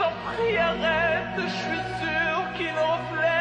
t'en prie, arrête, je suis sûre qu'il reflète